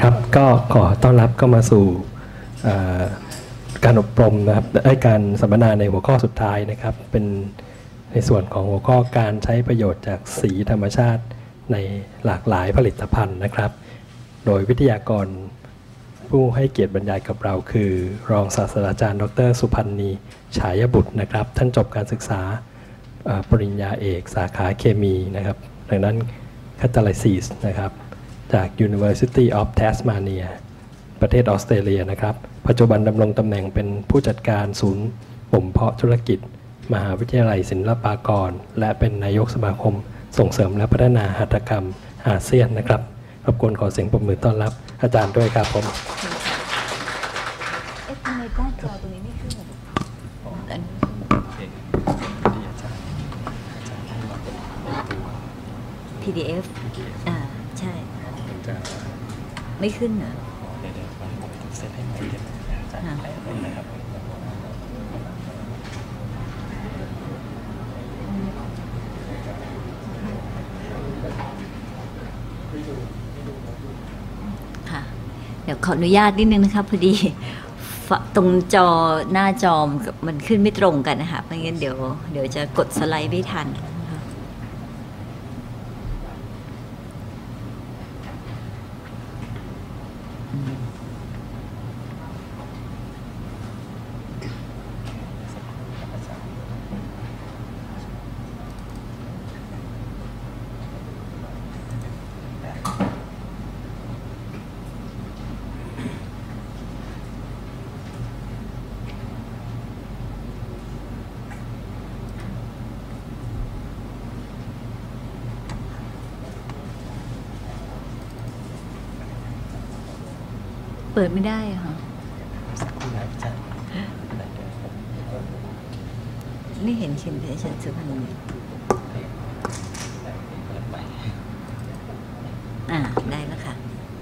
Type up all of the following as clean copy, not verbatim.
ครับก็ขอต้อนรับเข้ามาสู่การอบรมนะครับการสัมมนาในหัวข้อสุดท้ายนะครับเป็นในส่วนของหัวข้อการใช้ประโยชน์จากสีธรรมชาติในหลากหลายผลิตภัณฑ์นะครับโดยวิทยากรผู้ให้เกียรติบรรยายกับเราคือรองศาสตราจารย์ดร.สุพันธ์นีฉายบุตรนะครับท่านจบการศึกษาปริญญาเอกสาขาเคมีนะครับดังนั้นคาตาลิซิสนะครับจาก University of Tasmania ประเทศออสเตรเลียนะครับปัจจุบันดำรงตำแหน่งเป็นผู้จัดการศูนย์บ่มเพาะธุรกิจมหาวิทยาลัยศิลปากรและเป็นนายกสมาคมส่งเสริมและพัฒนาหัตถกรรมอาเซียนนะครับรบกวนขอเสียงปรบมือต้อนรับอาจารย์ด้วยครับผมทำไมกล้องจอตรงนี้ไม่ขึ้นPDF ใช่ไม่ขึ้นเหรอเซตให้ใหม่เดี๋ยวอาจารย์แปะได้เลยครับค่ะเดี๋ยวขออนุญาตนิดนึงนะคะพอดีตรงจอหน้าจอมันขึ้นไม่ตรงกันนะคะไม่งั้นเดี๋ยวจะกดสไลด์ไม่ทันเปิดไม่ได้ค่ะไม่เห็นเข็มเพชรสุพรรณได้แล้วค่ะ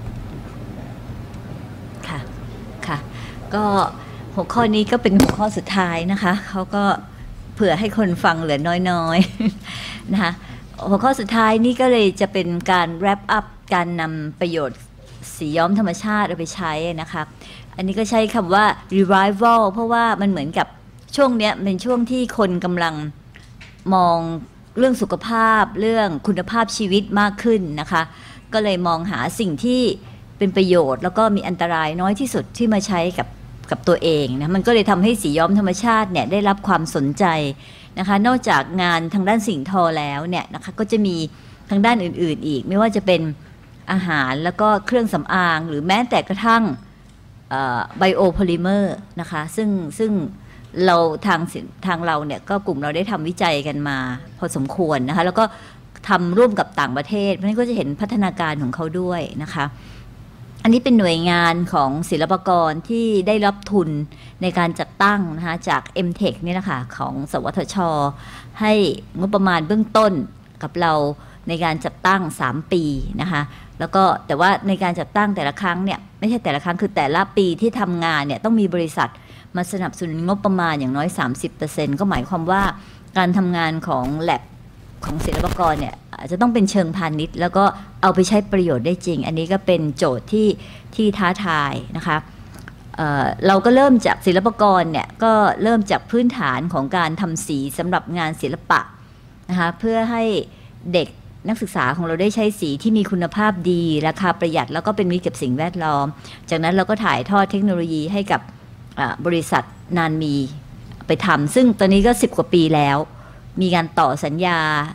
ค่ะก็หัวข้อนี้ก็เป็นหัวข้อสุดท้ายนะคะเขาก็เผื่อให้คนฟังเหลือน้อยๆนะคะหัวข้อสุดท้ายนี่ก็เลยจะเป็นการ wrap up การนำประโยชน์สีย้อมธรรมชาติเอาไปใช้นะคะอันนี้ก็ใช้คำว่า revival เพราะว่ามันเหมือนกับช่วงนี้เป็นช่วงที่คนกำลังมองเรื่องสุขภาพเรื่องคุณภาพชีวิตมากขึ้นนะคะก็เลยมองหาสิ่งที่เป็นประโยชน์แล้วก็มีอันตรายน้อยที่สุดที่มาใช้กับตัวเองนะมันก็เลยทำให้สีย้อมธรรมชาติเนี่ยได้รับความสนใจนะคะนอกจากงานทางด้านสิ่งทอแล้วเนี่ยนะคะก็จะมีทางด้านอื่นๆอีกไม่ว่าจะเป็นอาหารแล้วก็เครื่องสำอางหรือแม้แต่กระทั่งไบโอโพลิเมอร์นะคะซึ่งเราทางเราเนี่ยก็กลุ่มเราได้ทำวิจัยกันมาพอสมควรนะคะแล้วก็ทำร่วมกับต่างประเทศเพราะฉะนั้นก็จะเห็นพัฒนาการของเขาด้วยนะคะอันนี้เป็นหน่วยงานของศิลปากรที่ได้รับทุนในการจัดตั้งนะคะจาก MTech นี่นะคะของสวทช.ให้งบประมาณเบื้องต้นกับเราในการจัดตั้ง3 ปีนะคะแล้วก็แต่ว่าในการจัดตั้งแต่ละครั้งเนี่ยไม่ใช่แต่ละครั้งคือแต่ละปีที่ทำงานเนี่ยต้องมีบริษัทมาสนับสนุนงบประมาณอย่างน้อย 30% ก็หมายความว่าการทำงานของ lab ของศิลปากรเนี่ยอาจจะต้องเป็นเชิงพาณิชย์แล้วก็เอาไปใช้ประโยชน์ได้จริงอันนี้ก็เป็นโจทย์ที่ท้าทายนะคะเราก็เริ่มจากศิลปากรเนี่ยก็เริ่มจากพื้นฐานของการทำสีสำหรับงานศิลปะนะคะเพื่อให้เด็กนักศึกษาของเราได้ใช้สีที่มีคุณภาพดีราคาประหยัดแล้วก็เป็นมิตรกับสิ่งแวดล้อมจากนั้นเราก็ถ่ายทอดเทคโนโลยีให้กับบริษัทนานมีไปทำซึ่งตอนนี้ก็10 กว่าปีแล้วมีการต่อสัญญา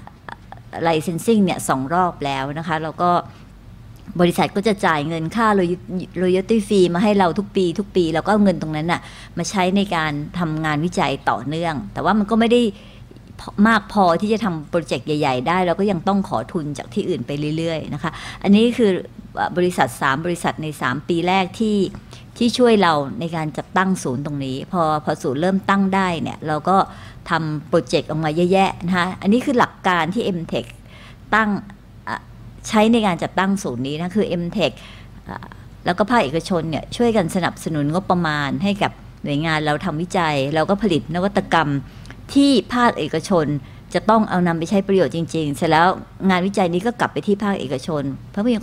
licensing เนี่ย2 รอบแล้วนะคะแล้วก็บริษัทก็จะจ่ายเงินค่า royalty fee มาให้เราทุกปีแล้วก็เอาเงินตรงนั้นน่ะมาใช้ในการทำงานวิจัยต่อเนื่องแต่ว่ามันก็ไม่ได้มากพอที่จะทำโปรเจกต์ใหญ่ๆได้เราก็ยังต้องขอทุนจากที่อื่นไปเรื่อยๆนะคะอันนี้คือบริษัท3 บริษัทใน3 ปีแรกที่ช่วยเราในการจัดตั้งศูนย์ตรงนี้พอศูนย์เริ่มตั้งได้เนี่ยเราก็ทำโปรเจกต์ออกมาเยอะแยะนะคะอันนี้คือหลักการที่ MTech ตั้งใช้ในการจัดตั้งศูนย์นี้นะคือ MTech แล้วก็ภาคเอกชนเนี่ยช่วยกันสนับสนุนงบประมาณให้กับหน่วยงานเราทำวิจัยเราก็ผลิตนวัตกรรมที่ภาคเอกชนจะต้องเอานำไปใช้ประโยชน์จริงๆเสร็จแล้วงานวิจัยนี้ก็กลับไปที่ภาคเอกชนเพราะฉะนั้นก็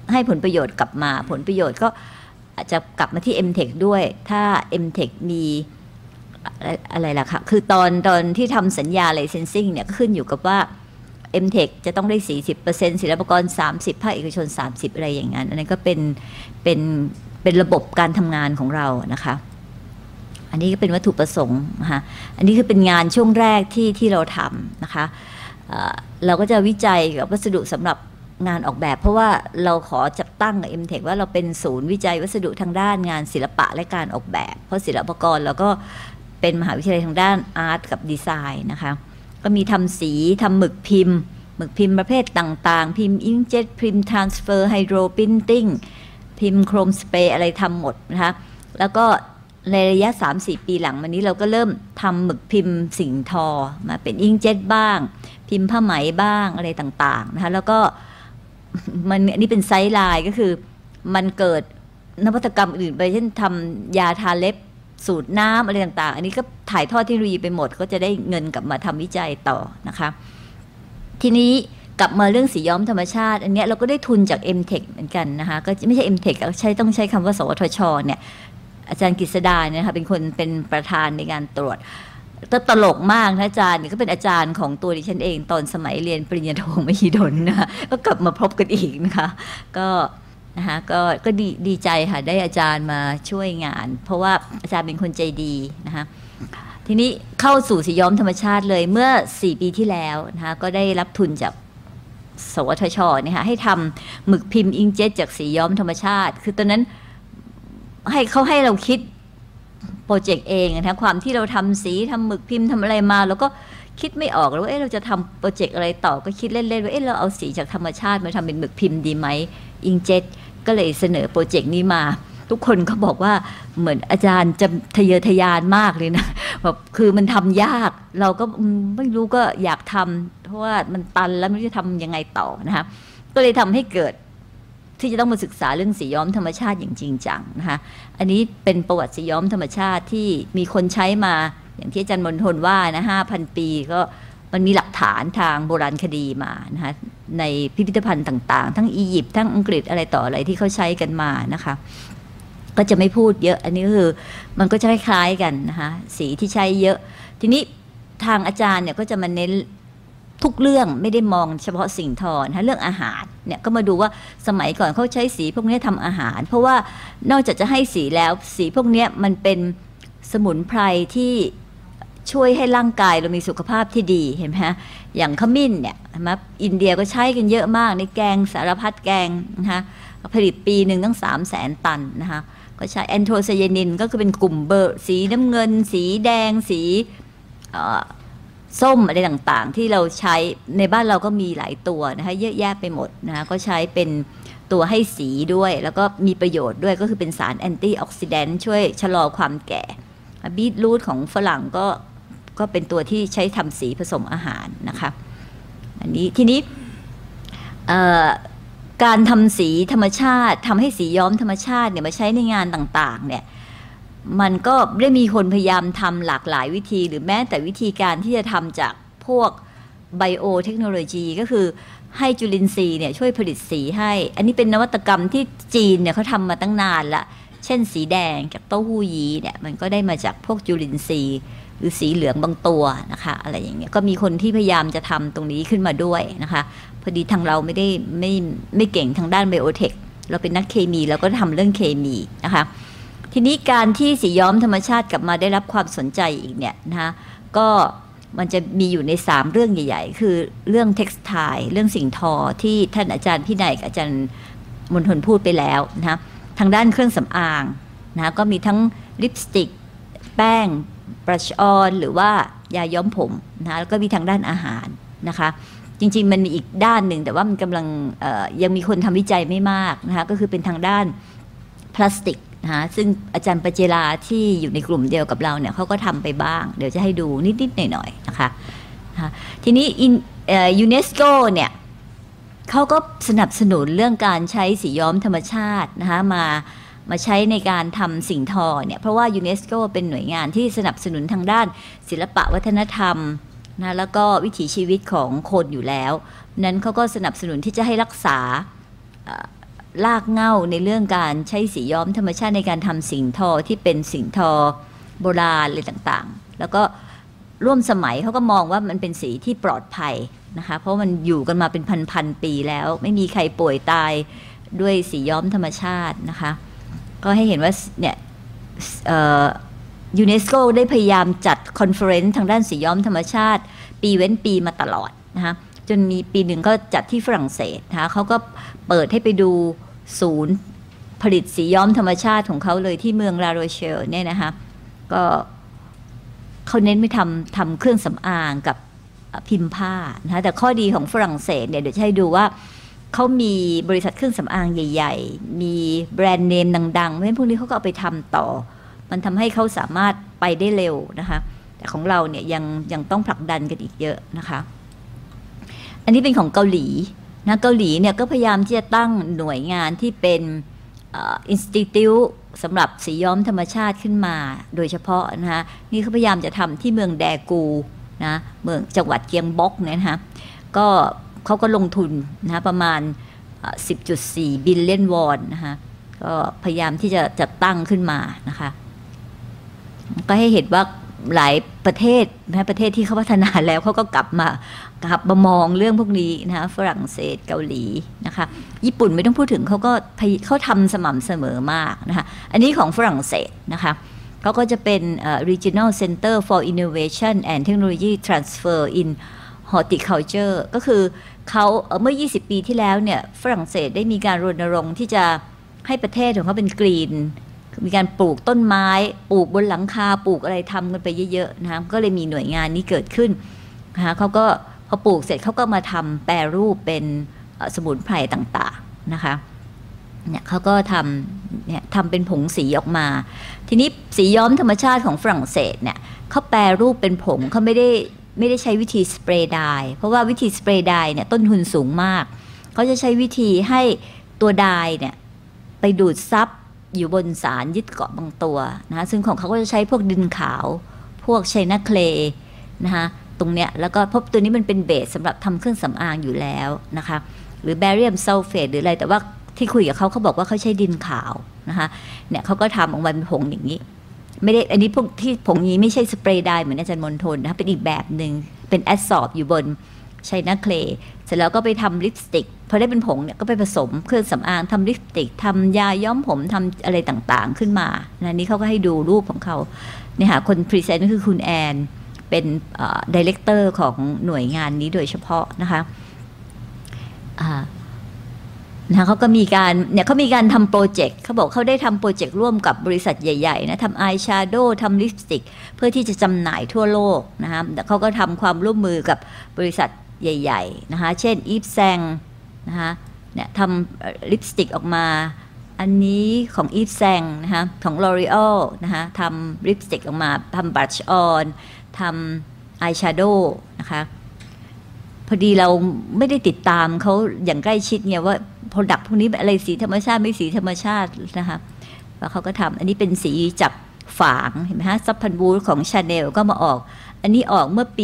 ให้ผลประโยชน์กลับมาผลประโยชน์ก็อาจจะกลับมาที่ MTech ด้วยถ้า MTech มีอะไรล่ะค่ะคือตอนที่ทำสัญญา licensing เนี่ยก็ขึ้นอยู่กับว่า MTech จะต้องได้ 40% ศิลปากร 30%ภาคเอกชน 30%อะไรอย่างนั้นอันนั้นก็เป็นระบบการทำงานของเรานะคะอันนี้ก็เป็นวัตถุประสงค์นะคะอันนี้คือเป็นงานช่วงแรกที่เราทำนะคะเราก็จะวิจัยกับวัสดุสำหรับงานออกแบบเพราะว่าเราขอจัดตั้งกับ MTech ว่าเราเป็นศูนย์วิจัยวัสดุทางด้านงานศิลปะและการออกแบบเพราะศิลปากรเราก็เป็นมหาวิทยาลัยทางด้านอาร์ตกับดีไซน์นะคะก็มีทำสีทำหมึกพิมพ์ประเภทต่างๆพิมพ์อิงเจ็ตพิมพ์ทรานสเฟอร์ไฮโดรพิมพ์ติ้งพิมพ์โครมสเปรย์อะไรทำหมดนะคะแล้วก็ในระยะ 3-4 ปีหลังมานี้เราก็เริ่มทำหมึกพิมพ์สิ่งทอมาเป็นอิงเจ็ตบ้างพิมพ์ผ้าไหมบ้างอะไรต่างๆนะคะแล้วก็มันอันนี้เป็นไซส์ไลน์ก็คือมันเกิดนวัตกรรมอื่นไปเช่นทำยาทาเล็บสูตรน้ำอะไรต่างๆอันนี้ก็ถ่ายทอดเทคโนโลยีไปหมดก็จะได้เงินกลับมาทำวิจัยต่อนะคะทีนี้กลับมาเรื่องสีย้อมธรรมชาติอันนี้เราก็ได้ทุนจาก MTech เหมือนกันนะคะก็ไม่ใช่ MTech ต้องใช้คำว่าสวทชเนี่ยอาจารย์กฤษดาเนี่ยนะคะเป็นคนเป็นประธานในการตรวจตลกมากนะอาจารย์ก็เป็นอาจารย์ของตัวดิฉันเองตอนสมัยเรียนปริญญาโทมหิดลนะคะก็กลับมาพบกันอีกนะคะนะคะก็ดีใจค่ะได้อาจารย์มาช่วยงานเพราะว่าอาจารย์เป็นคนใจดีนะคะทีนี้เข้าสู่สีย้อมธรรมชาติเลยเมื่อ4 ปีที่แล้วนะคะก็ได้รับทุนจากสวทชเนี่ยค่ะให้ทำหมึกพิมพ์อิงเจ็ตจากสีย้อมธรรมชาติคือตอนนั้นให้เราคิดโปรเจกต์เองนะความที่เราทำสีทำหมึกพิมพ์ทำอะไรมาแล้วก็คิดไม่ออกแล้วว่าเราจะทำโปรเจกต์อะไรต่อก็คิดเล่นๆว่าเราเอาสีจากธรรมชาติมาทำเป็นหมึกพิมพ์ดีไหมอิงเจ็ตก็เลยเสนอโปรเจกต์นี้มาทุกคนก็บอกว่าเหมือนอาจารย์จะทะเยอทะยานมากเลยนะแบบคือมันทำยากเราก็ไม่รู้ก็อยากทำเพราะว่ามันตันแล้วไม่รู้จะทำยังไงต่อนะคะก็เลยทำให้เกิดที่จะต้องมาศึกษาเรื่องสีย้อมธรรมชาติอย่างจริงจังนะคะอันนี้เป็นประวัติสีย้อมธรรมชาติที่มีคนใช้มาอย่างที่อาจารย์มณฑลว่านะ5,000 ปีก็มันมีหลักฐานทางโบราณคดีมานะคะในพิพิธภัณฑ์ต่างๆทั้งอียิปต์ทั้งอังกฤษอะไรต่ออะไรที่เขาใช้กันมานะคะก็จะไม่พูดเยอะอันนี้ก็คือมันก็จะคล้ายๆกันนะคะสีที่ใช้เยอะทีนี้ทางอาจารย์เนี่ยก็จะมาเน้นทุกเรื่องไม่ได้มองเฉพาะสิ่งทอนะเรื่องอาหารเนี่ยก็มาดูว่าสมัยก่อนเขาใช้สีพวกนี้ทำอาหารเพราะว่านอกจากจะให้สีแล้วสีพวกนี้มันเป็นสมุนไพรที่ช่วยให้ร่างกายเรามีสุขภาพที่ดีเห็นไหมฮะอย่างขมิ้นเนี่ยมาอินเดียก็ใช้กันเยอะมากในแกงสารพัดแกงนะคะผลิตปีหนึ่งตั้ง300,000 ตันนะคะก็ใช้แอนโทไซยานินก็คือเป็นกลุ่มเบอร์สีน้ำเงินสีแดงสีส้มอะไรต่างๆที่เราใช้ในบ้านเราก็มีหลายตัวนะคะเยอะแยะไปหมดนะคะก็ใช้เป็นตัวให้สีด้วยแล้วก็มีประโยชน์ด้วยก็คือเป็นสารแอนตี้ออกซิแดนต์ช่วยชะลอความแก่บีทรูทของฝรั่งก็เป็นตัวที่ใช้ทำสีผสมอาหารนะคะอันนี้ทีนี้การทำสีธรรมชาติทำให้สีย้อมธรรมชาติเนี่ยมาใช้ในงานต่างๆเนี่ยมันก็ได้มีคนพยายามทำหลากหลายวิธีหรือแม้แต่วิธีการที่จะทำจากพวกไบโอเทคโนโลยีก็คือให้จุลินทรีย์เนี่ยช่วยผลิตสีให้อันนี้เป็นนวัตกรรมที่จีนเนี่ยเขาทำมาตั้งนานละเช่นสีแดงจากเต้าหู้ยี้เนี่ยมันก็ได้มาจากพวกจุลินทรีย์หรือสีเหลืองบางตัวนะคะอะไรอย่างเงี้ยก็มีคนที่พยายามจะทำตรงนี้ขึ้นมาด้วยนะคะพอดีทางเราไม่เก่งทางด้านไบโอเทคเราเป็นนักเคมีเราก็ทำเรื่องเคมีนะคะทีนี้การที่สีย้อมธรรมชาติกลับมาได้รับความสนใจอีกเนี่ยนะคะก็มันจะมีอยู่ใน3เรื่องใหญ่ๆคือเรื่องเท็กซ์ไทล์เรื่องสิ่งทอที่ท่านอาจารย์พี่นายกับอาจารย์มณฑลพูดไปแล้วนะคะทางด้านเครื่องสำอางนะก็มีทั้งลิปสติกแป้งบรัชออนหรือว่ายาย้อมผมนะแล้วก็มีทางด้านอาหารนะคะจริงๆมันมีอีกด้านหนึ่งแต่ว่ามันกำลังยังมีคนทำวิจัยไม่มากนะคะก็คือเป็นทางด้านพลาสติกนะคะซึ่งอาจารย์ปเจราที่อยู่ในกลุ่มเดียวกับเราเนี่ยเขาก็ทำไปบ้างเดี๋ยวจะให้ดูนิดๆหน่อยๆนะคะทีนี้ยูเนสโกเนี่ยเขาก็สนับสนุนเรื่องการใช้สีย้อมธรรมชาตินะคะมาใช้ในการทำสิ่งทอเนี่ยเพราะว่ายูเนสโกเป็นหน่วยงานที่สนับสนุนทางด้านศิลปะวัฒนธรรมนะแล้วก็วิถีชีวิตของคนอยู่แล้วนั้นเขาก็สนับสนุนที่จะให้รักษารากเหง้าในเรื่องการใช้สีย้อมธรรมชาติในการทำสิ่งทอที่เป็นสิ่งทอโบราณอะไรต่างๆแล้วก็ร่วมสมัยเขาก็มองว่ามันเป็นสีที่ปลอดภัยนะคะเพราะมันอยู่กันมาเป็นพันๆปีแล้วไม่มีใครป่วยตายด้วยสีย้อมธรรมชาตินะคะก็ให้เห็นว่าเนี่ยยูเนสโกได้พยายามจัดคอนเฟอเรนซ์ทางด้านสีย้อมธรรมชาติปีเว้นปีมาตลอดนะคะจนมีปีหนึ่งก็จัดที่ฝรั่งเศสนะคะเขาก็เปิดให้ไปดูศูนย์ผลิตสีย้อมธรรมชาติของเขาเลยที่เมืองลาโรเชลเนี่ยนะคะก็เขาเน้นไม่ทำเครื่องสำอางกับพิมพ์ผ้านะคะแต่ข้อดีของฝรั่งเศสเนี่ยเดี๋ยวจะให้ดูว่าเขามีบริษัทเครื่องสำอางใหญ่ๆมีแบรนด์เนมดังๆเพราะฉะนั้นพวกนี้เขาก็เอาไปทำต่อมันทำให้เขาสามารถไปได้เร็วนะคะแต่ของเราเนี่ยยังต้องผลักดันกันอีกเยอะนะคะอันนี้เป็นของเกาหลีนะเกาหลีเนี่ยก็พยายามที่จะตั้งหน่วยงานที่เป็นinstitute สำหรับสีย้อมธรรมชาติขึ้นมาโดยเฉพาะนะคะนี่เขาพยายามจะทำที่เมืองแดกูนะเมืองจังหวัดเกียงบ็อกเนี่ยนะคะก็เขาก็ลงทุนนะประมาณ 10.4 บิลเลียนวอนนะคะก็พยายามที่จะจัดตั้งขึ้นมานะคะก็ให้เห็นว่าหลายประเทศนะประเทศที่เขาพัฒนาแล้วเขาก็กลับมามองเรื่องพวกนี้นะคะฝรั่งเศสเกาหลีนะคะญี่ปุ่นไม่ต้องพูดถึงเขาทำสม่ำเสมอมากนะคะอันนี้ของฝรั่งเศสนะคะเขาก็จะเป็น Regional Center for Innovation and Technology Transfer in Horticulture ก็คือเขาเมื่อ20 ปีที่แล้วเนี่ยฝรั่งเศสได้มีการรณรงค์ที่จะให้ประเทศของเขาเป็นกรีนมีการปลูกต้นไม้ปลูกบนหลังคาปลูกอะไรทำกันไปเยอะๆนะคะก็เลยมีหน่วยงานนี้เกิดขึ้นนะคะเขาก็พอปลูกเสร็จเขาก็มาทำแปรรูปเป็นสมุนไพรต่างๆนะคะเนี่ยเขาก็ทำเป็นผงสีออกมาทีนี้สีย้อมธรรมชาติของฝรั่งเศสเนี่ยเขาแปรรูปเป็นผงเขาไม่ได้ใช้วิธีสเปรย์ไดร์เพราะว่าวิธีสเปรย์ไดร์เนี่ยต้นทุนสูงมากเขาจะใช้วิธีให้ตัวไดร์เนี่ยไปดูดซับอยู่บนสารยึดเกาะบางตัวนะคะซึ่งของเขาก็จะใช้พวกดินขาวพวกไชน่าเคลย์นะคะตรงเนี้ยแล้วก็พบตัวนี้มันเป็นเบสสำหรับทำเครื่องสำอางอยู่แล้วนะคะหรือแบเรียมซัลเฟตหรืออะไรแต่ว่าที่คุยกับเขาบอกว่าเขาใช้ดินขาวนะคะเนี่ยเขาก็ทำออกมาเป็นผงอย่างนี้ไม่ได้อันนี้พวกที่ผงนี้ไม่ใช่สเปรย์ไดร์เหมือนอาจารย์มณฑลนะคะเป็นอีกแบบหนึ่งเป็นแอดซอร์บอยู่บนไชน่าเคลย์เสร็จแล้วก็ไปทำลิปสติกพอได้เป็นผงเนี่ยก็ไปผสมเครื่องสำอางทำลิปสติกทำยาย้อมผมทำอะไรต่างๆขึ้นมานะนี่เขาก็ให้ดูรูปของเขาเนี่ยค่ะคนพรีเซนต์ก็คือคุณแอนเป็นดีเรคเตอร์ของหน่วยงานนี้โดยเฉพาะนะคะเขาก็มีการเนี่ยเขามีการทำโปรเจกต์เขาบอกเขาได้ทำโปรเจกต์ร่วมกับบริษัทใหญ่ๆนะทำอายแชโดว์ทำลิปสติกเพื่อที่จะจำหน่ายทั่วโลกนะคะแต่เขาก็ทำความร่วมมือกับบริษัทใหญ่ๆนะคะเช่นอีฟแซงนะคะเนี่ยทำลิปสติกออกมาอันนี้ของอีฟแซงนะคะของ L'Oreal นะคะทำลิปสติกออกมาทำบลัชออนทำอายแชโดว์นะคะพอดีเราไม่ได้ติดตามเขาอย่างใกล้ชิดเนี่ยว่าโปรดักต์พวกนี้อะไรสีธรรมชาติไม่สีธรรมชาตินะคะแล้วเขาก็ทำอันนี้เป็นสีจากฝางเห็นไหมฮะซับพันบูธของชาแนลก็มาออกอันนี้ออกเมื่อปี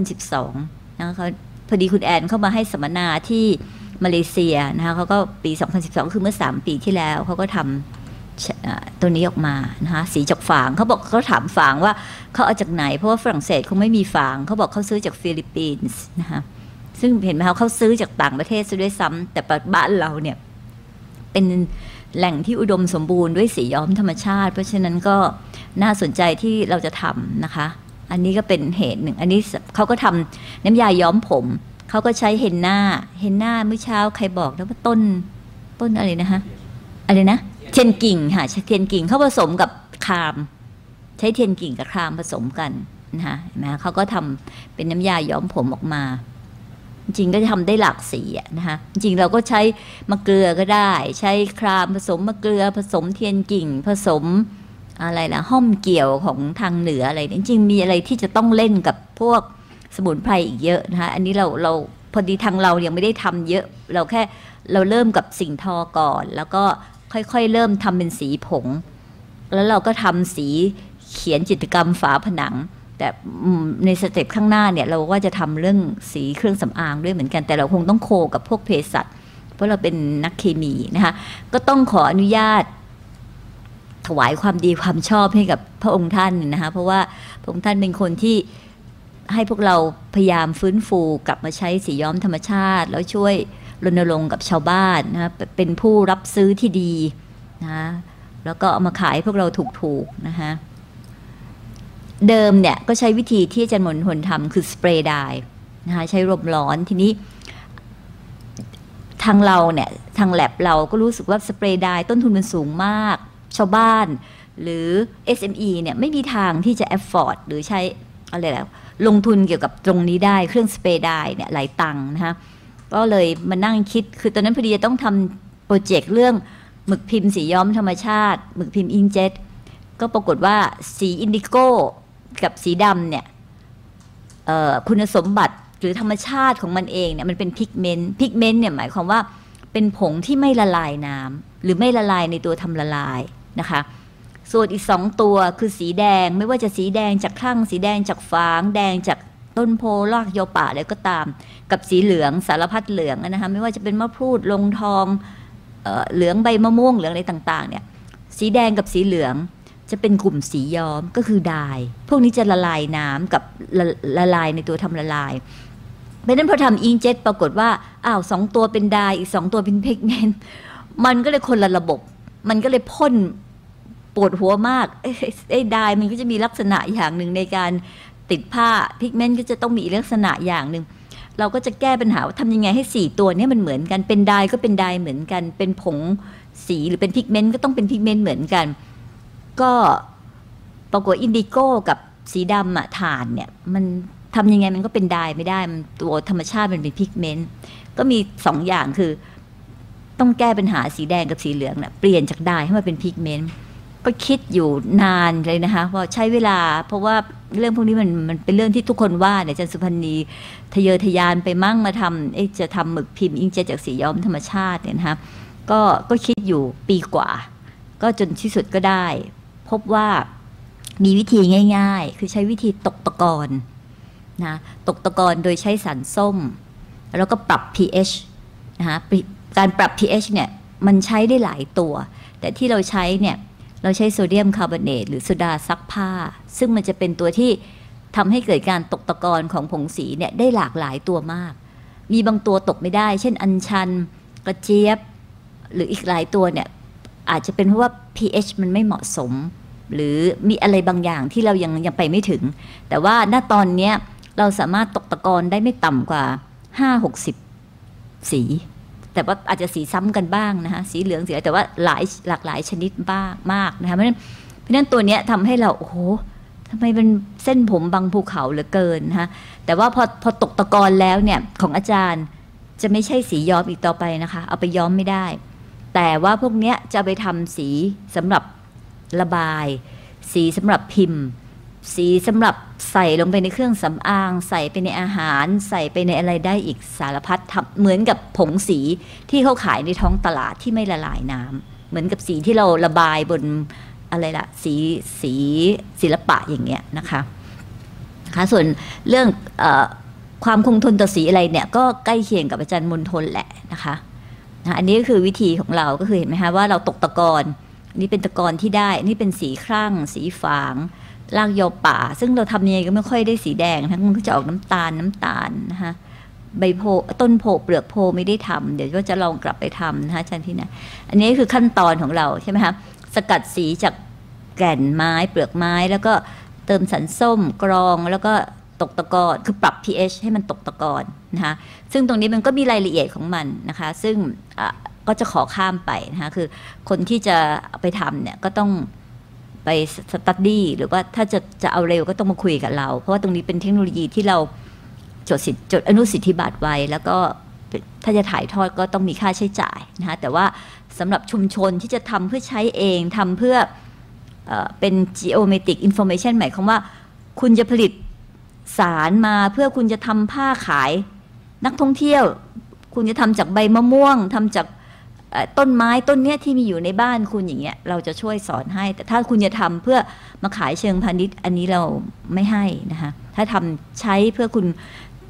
2012นะคะพอดีคุณแอนเข้ามาให้สัมมนาที่มาเลเซียนะคะเขาก็ปี 2012 คือเมื่อ3 ปีที่แล้วเขาก็ทำตัวนี้ออกมานะคะสีจากฝางเขาบอกเขาถามฝางว่าเขาเอาจากไหนเพราะว่าฝรั่งเศสคงไม่มีฝางเขาบอกเขาซื้อจากฟิลิปปินส์นะคะซึ่งเห็นไหมเขาซื้อจากต่างประเทศซะด้วยซ้ำแต่บ้านเราเนี่ยเป็นแหล่งที่อุดมสมบูรณ์ด้วยสีย้อมธรรมชาติเพราะฉะนั้นก็น่าสนใจที่เราจะทำนะคะอันนี้ก็เป็นเหตุหนึ่งอันนี้เขาก็ทำน้ำยาย้อมผมเขาก็ใช้เฮนน่าเมื่อเช้าใครบอกแล้วว่าต้นอะไรนะคะอะไรนะเทียนกิ่งค่ะเทียนกิ่งเขาผสมกับครามใช้เทียนกิ่งกับครามผสมกันนะคะเห็นไหมเขาก็ทำเป็นน้ำยาย้อมผมออกมาจริงก็จะทำได้หลากสีนะคะจริงเราก็ใช้มะเกลือก็ได้ใช้ครามผสมมะเกลือผสมเทียนกิ่งผสมอะไรล่ะห้อมเกี่ยวของทางเหนืออะไรจริงมีอะไรที่จะต้องเล่นกับพวกสมุนไพรอีกเยอะนะคะอันนี้เราพอดีทางเรายังไม่ได้ทำเยอะเราแค่เราเริ่มกับสิ่งทอก่อนแล้วก็ค่อยๆเริ่มทำเป็นสีผงแล้วเราก็ทำสีเขียนจิตรกรรมฝาผนังแต่ในสเต็ปข้างหน้าเนี่ยเราว่าจะทำเรื่องสีเครื่องสำอางด้วยเหมือนกันแต่เราคงต้องโคกับพวกเภสัชเพราะเราเป็นนักเคมีนะคะก็ต้องขออนุญาตถวายความดีความชอบให้กับพระองค์ท่านนะคะเพราะว่าพระองค์ท่านเป็นคนที่ให้พวกเราพยายามฟื้นฟูกลับมาใช้สีย้อมธรรมชาติแล้วช่วยรณรงค์กับชาวบ้านนะเป็นผู้รับซื้อที่ดีนะแล้วก็เอามาขายพวกเราถูกๆนะคะเดิมเนี่ยก็ใช้วิธีที่อาจารย์มนทนทำคือสเปรย์ไดร์นะคะใช้ลมร้อนทีนี้ทางเราเนี่ยทางแลบเราก็รู้สึกว่าสเปรย์ไดร์ต้นทุนมันสูงมากชาวบ้านหรือ SME เนี่ยไม่มีทางที่จะ afford หรือใช้อะไรแล้วลงทุนเกี่ยวกับตรงนี้ได้เครื่องสเปรย์ไดร์เนี่ยหลายตังค์นะคะก็เลยมานั่งคิดคือตอนนั้นพอดีจะต้องทำโปรเจกต์เรื่องหมึกพิมพ์สีย้อมธรรมชาติหมึกพิมพ์อิงเจ็ตก็ปรากฏว่าสีอินดิโก้กับสีดำเนี่ยคุณสมบัติหรือธรรมชาติของมันเองเนี่ยมันเป็นพิกเมนต์เนี่ยหมายความว่าเป็นผงที่ไม่ละลายน้ำหรือไม่ละลายในตัวทำละลายนะคะส่วนอีก2ตัวคือสีแดงไม่ว่าจะสีแดงจากคลั่งสีแดงจากฝางแดงจากต้นโพรากโยป่าอะไรก็ตามกับสีเหลืองสารพัดเหลืองนะคะไม่ว่าจะเป็นมะพร้าวลงทองเหลืองใบมะม่วงเหลืองอะไรต่างๆเนี่ยสีแดงกับสีเหลืองจะเป็นกลุ่มสีย้อมก็คือดายพวกนี้จะละลายน้ำกับละลายในตัวทำละลายเพราะนั้นพอทำอิงเจ็ตปรากฏว่า2ตัวเป็นดายอีก2ตัวเป็นพิกเมนต์มันก็เลยคนละระบบมันก็เลยพ่นปวดหัวมากไอ้ดายมันก็จะมีลักษณะอย่างหนึ่งในการติดผ้าพิกเมนต์ก็จะต้องมีลักษณะอย่างหนึ่งเราก็จะแก้ปัญหาว่าทำยังไงให้4ตัวนี้มันเหมือนกันเป็นดายก็เป็นดายเหมือนกันเป็นผงสีหรือเป็นพิกเมนต์ก็ต้องเป็นพิกเมนต์เหมือนกันก็ปรากฏอินดิโก้กับสีดำถ่านเนี่ยมันทำยังไงมันก็เป็นดายไม่ได้มันตัวธรรมชาติมันเป็นพิกเมนต์ก็มี2อย่างคือต้องแก้ปัญหาสีแดงกับสีเหลืองเปลี่ยนจากดายให้มาเป็นพิกเมนต์ก็คิดอยู่นานเลยนะคะว่าใช้เวลาเพราะว่าเรื่องพวกนี้มันเป็นเรื่องที่ทุกคนว่าเนี่ยอาจารย์สุพรรณีทะเยอทะยานไปมั่งมาทำจะทำหมึกพิมพ์อิงเจ็ตจากสีย้อมธรรมชาติเนี่ยนะคะก็คิดอยู่ปีกว่าก็จนที่สุดก็ได้พบว่ามีวิธีง่ายๆคือใช้วิธีตกตะกอนนะตกตะกอนโดยใช้สารส้มแล้วก็ปรับ pH นะคะการปรับ pH เนี่ยมันใช้ได้หลายตัวแต่ที่เราใช้เนี่ยเราใช้โซเดียมคาร์บอเนตหรือโซดาซักผ้าซึ่งมันจะเป็นตัวที่ทำให้เกิดการตกตะกอนของผงสีเนี่ยได้หลากหลายตัวมากมีบางตัวตกไม่ได้เช่นอัญชันกระเจี๊ยบหรืออีกหลายตัวเนี่ยอาจจะเป็นเพราะว่า pH มันไม่เหมาะสมหรือมีอะไรบางอย่างที่เรายังไปไม่ถึงแต่ว่าณตอนนี้เราสามารถตกตะกอนได้ไม่ต่ำกว่า 5-60 สีแต่ว่าอาจจะสีซ้ำกันบ้างนะคะสีเหลืองสีแต่ว่าหลากหลายชนิดบ้างมากนะคะเพราะฉะนั้นตัวนี้ทำให้เราโอ้โหทำไมเป็นเส้นผมบางภูเขาเหลือเกินนะคะแต่ว่าพอตกตะกอนแล้วเนี่ยของอาจารย์จะไม่ใช่สีย้อมอีกต่อไปนะคะเอาไปย้อมไม่ได้แต่ว่าพวกนี้จะไปทำสีสำหรับระบายสีสำหรับพิมพ์สีสำหรับใส่ลงไปในเครื่องสำอางใส่ไปในอาหารใส่ไปในอะไรได้อีกสารพัดทำเหมือนกับผงสีที่เขาขายในท้องตลาดที่ไม่ละลายน้ำเหมือนกับสีที่เราระบายบนอะไรล่ะสีศิลปะอย่างเงี้ยนะคะส่วนเรื่องความคงทนต่อสีอะไรเนี่ยก็ใกล้เคียงกับอาจารย์มนทนแหละนะคะอันนี้ก็คือวิธีของเราก็คือเห็นไหมคะว่าเราตกตะกอนนี่เป็นตะกอนที่ได้นี่เป็นสีครั่งสีฝางรากโยป่าซึ่งเราทำยังไงก็ไม่ค่อยได้สีแดงทั้งมันก็จะออกน้ำตาลนะคะใบโพต้นโพเปลือกโพไม่ได้ทำเดี๋ยวก็จะลองกลับไปทำนะคะอาจารย์ที่นะอันนี้คือขั้นตอนของเราใช่ไหมคะสกัดสีจากแก่นไม้เปลือกไม้แล้วก็เติมสารส้มกรองแล้วก็ตกตะกอนคือปรับ pH ให้มันตกตะกอนนะคะซึ่งตรงนี้มันก็มีรายละเอียดของมันนะคะซึ่งก็จะขอข้ามไปนะคะคือคนที่จะไปทำเนี่ยก็ต้องไปสตัดดี้หรือว่าถ้าจะเอาเร็วก็ต้องมาคุยกับเราเพราะว่าตรงนี้เป็นเทคโนโลยีที่เราจดอนุสิทธิบัตรไว้แล้วก็ถ้าจะถ่ายทอดก็ต้องมีค่าใช้จ่ายนะคะแต่ว่าสำหรับชุมชนที่จะทำเพื่อใช้เองทำเพื่อเป็น geometric information หมายความว่าคุณจะผลิตสารมาเพื่อคุณจะทำผ้าขายนักท่องเที่ยวคุณจะทำจากใบมะม่วงทำจากต้นไม้ต้นเนี้ยที่มีอยู่ในบ้านคุณอย่างเงี้ยเราจะช่วยสอนให้แต่ถ้าคุณจะทำเพื่อมาขายเชิงพาณิชย์อันนี้เราไม่ให้นะคะถ้าทำใช้เพื่อคุณ